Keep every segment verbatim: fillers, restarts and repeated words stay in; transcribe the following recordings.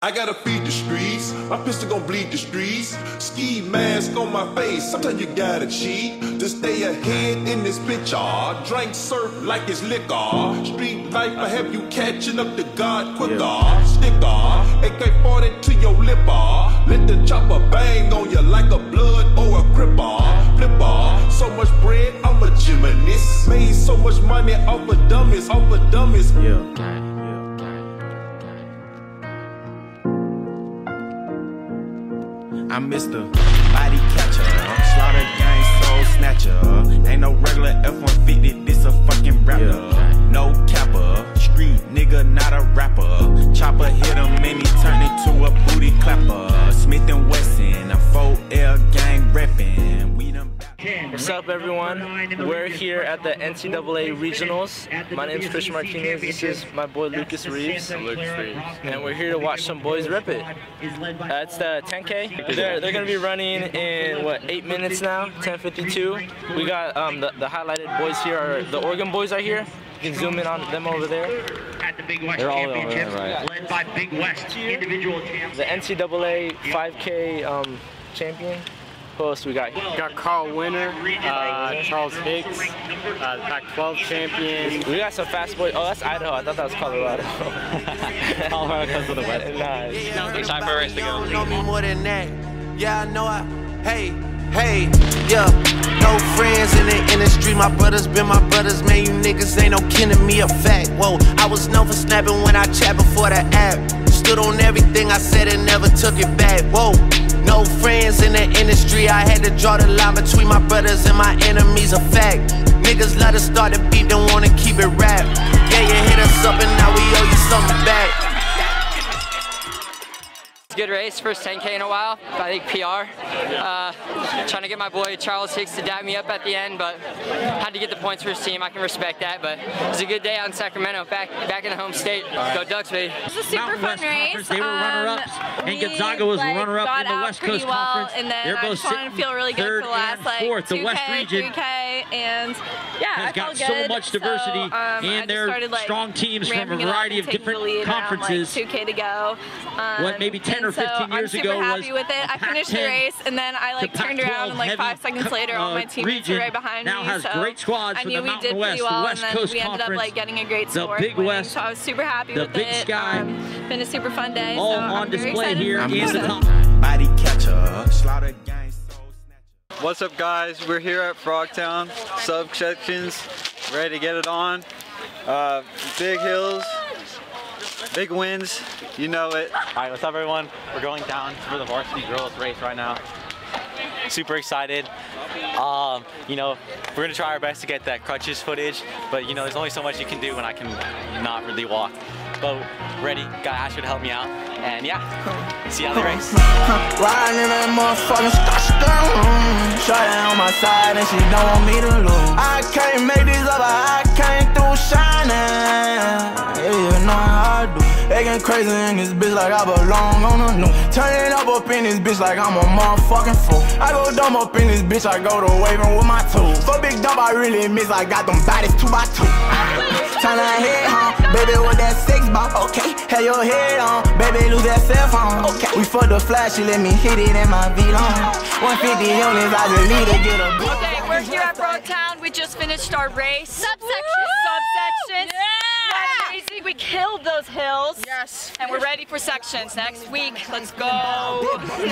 I gotta feed the streets, my pistol gon' bleed the streets. Ski mask on my face, sometimes you gotta cheat to stay ahead in this bitch. Ah, drink surf like it's liquor. Street life, I have you catching up to God quicker. Yeah. Sticker, A K forty to your lip. Ah, let the chopper bang on you like a blood or a cripper. Flipper, so much bread, I'm a gymnast. Made so much money off of dummies, off of dummies. Yeah. I'm Mister Body Catcher, Slaughter Gang Soul Snatcher. Ain't no regular F one fifty, this a fucking rapper. Yeah. No capper, street nigga, not a rapper. Chopper hit him and he turned into a booty clapper. Smith and Wesson, a four L gang reppin'. We done. What's up, everyone? We're here at the N C double A Regionals. My name is Christian Martinez. This is my boy Lucas Reeves. Lucas Reeves. And we're here to watch some boys rip it. That's the ten K. They're, they're going to be running in, what, eight minutes now? ten fifty-two. We got um, the, the highlighted boys here. Are, the Oregon boys are here. You can zoom in on them over there. At the Big West They're all Championship, over there, right. led by Big West individual champs. The N C double A five K um, champion. Who else we got here? We got Carl Winter, uh, Charles Hicks, uh, Pac twelve champion. We got some fast boys. Oh, that's Idaho. I thought that was Colorado. Colorado comes to the west. Nice. It's time for a race to go. Know me more than that. Yeah, I know I. Hey, hey, yeah. No friends in the industry. My brothers been my brothers. Man, you niggas ain't no kin to me. A fact. Whoa, I was known for snapping when I chat before the app. Stood on everything I said and never took it back. Whoa. No friends in the industry, I had to draw the line between my brothers and my enemies, a fact. Niggas let us start the beat, don't wanna keep it rap. Yeah, you hit us up and now we owe you something back. Good race, first ten K in a while, I think P R. Uh, trying to get my boy Charles Hicks to dab me up at the end, but had to get the points for his team. I can respect that, but it was a good day out in Sacramento, back back in the home state. Go Ducks, baby. It was a super fun race. They were runner-ups, um, and Gonzaga was like, runner-up in the West Coast well, Conference. And then They're I both just wanted to feel really good for the last like fourth. two The West K, region three K, and yeah, has I got felt good. so much diversity, so, um, and they're started, like, strong teams from a ramping it up variety and of taking the different lead around, conferences. Like, two K to go. Um, what maybe ten or fifteen so years I'm ago super happy was with it. I finished the race, and then I like turned around, and like five seconds later, all my teammates were right behind now me. has so great squads I for knew the we Mountain did West, pretty well, the West and then Coast we ended up Conference, like getting a great the score. Big winning, West, so I was super happy the with Big it. Sky, um, been a super fun day. all so on I'm very display excited. here I'm in the proud of top. Body Catcher, Slaughter Gang Soul Snatcher. What's up, guys? We're here at Frogtown, Subsections, ready to get it on. Uh, big hills, big wins, you know it. All right, what's up, everyone? We're going down for the varsity girls race right now. Super excited. Um, you know, we're gonna try our best to get that crutches footage, but you know, there's only so much you can do when I can not really walk. But ready, got Asher to help me out, and yeah, see how they race. Riding in that motherfucking star, shawty on my side and she don't want me to lose. I can't make this up, I came through shining. Yeah, you know how I do. Acting crazy in this bitch like I belong on a new. Turning up up in this bitch like I'm a motherfucking fool. I go dumb up in this bitch, I go to waving with my tools. For big dump, I really miss, I got them bodies two by two. Turn that head home, baby with that six ball, okay. Have your head on, baby lose that cell phone, okay. We fucked the flash, she let me hit it in my V long. one fifty units, I just need to get a big. Okay, we're here at Frogtown. We just finished our race. Subsections. Subsections. Yeah! Amazing. We killed those hills. Yes. And we're ready for sections next week. Let's go. Riding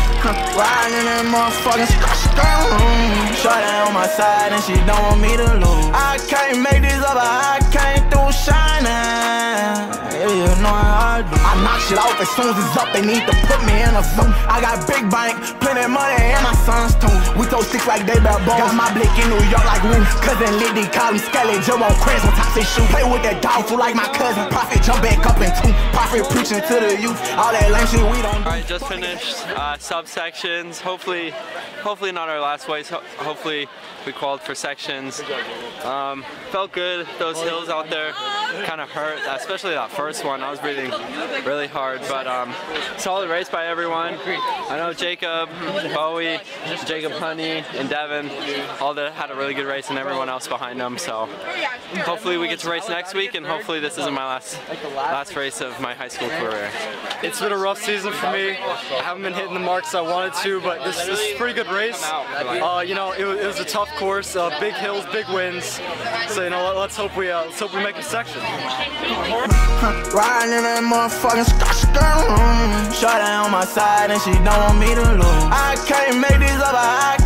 in that motherfucking star, shawty on my side and she don't want me to lose. I can't make this up, I came through shining. Yeah, you know how I do. I knock shit off as soon as it's up, they need to put me in a suit. I got big bank, plenty of money, and my sons too. We throw sticks like they bad balls. Got my blick in New York like Woo. Cousin Liddy, call him Skelly, Joe on Chris on top of his shoe. Play with that dog food like my cousin. Profit jump back up in two. Profit preaching to the youth. All that lame shit we don't do. All right, just finished uh, subsections. Hopefully, hopefully not our last race. Ho hopefully we qualified for sections. Um, felt good. Those hills out there kind of hurt, especially that first one. I was breathing really hard, but um, solid race by everyone. I know Jacob, Bowie, Jacob Honey, and Devin all that had a really good race, and everyone else behind them. So hopefully we get to race next week, and hopefully this isn't my last last race of my high school career. It's been a rough season for me. I haven't been hitting the marks I wanted to, but this, this is a pretty good race. Uh, you know, it, it was a tough course, uh, big hills, big winds. So you know, let, let's hope we uh, let's hope we make a section. Riding in that motherfucking skirt, shorty on my side and she don't want me to lose. I can't make this up. I